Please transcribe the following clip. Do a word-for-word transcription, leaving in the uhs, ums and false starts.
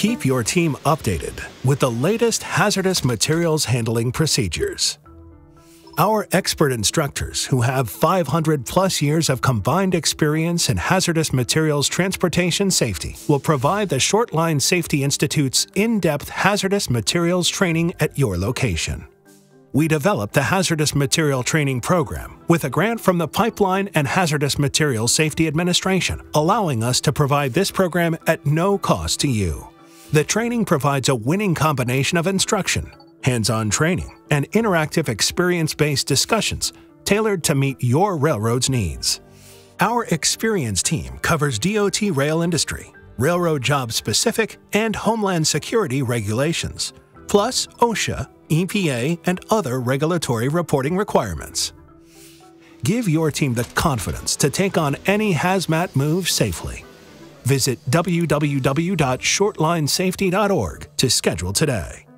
Keep your team updated with the latest hazardous materials handling procedures. Our expert instructors, who have five hundred plus years of combined experience in hazardous materials transportation safety, will provide the Shortline Safety Institute's in-depth hazardous materials training at your location. We developed the Hazardous Material Training Program with a grant from the Pipeline and Hazardous Materials Safety Administration, allowing us to provide this program at no cost to you. The training provides a winning combination of instruction, hands-on training, and interactive experience-based discussions tailored to meet your railroad's needs. Our experienced team covers D O T rail industry, railroad job-specific, and Homeland Security regulations, plus OSHA, E P A, and other regulatory reporting requirements. Give your team the confidence to take on any hazmat move safely. Visit w w w dot shortline safety dot org to schedule today.